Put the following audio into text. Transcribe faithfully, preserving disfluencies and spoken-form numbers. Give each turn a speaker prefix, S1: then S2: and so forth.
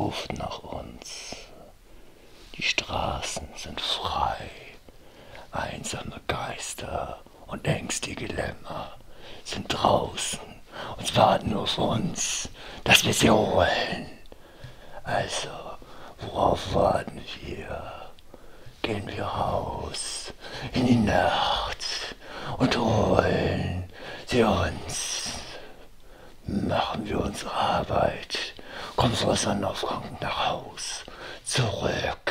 S1: ruft nach uns. Die Straßen sind frei, einsame Geister und ängstige Lämmer sind draußen und warten nur auf uns, dass wir sie holen. Also, worauf warten wir? Gehen wir raus in die Nacht und holen sie uns. Machen wir unsere Arbeit, kommen vor Sonnenaufgang nach Haus zurück.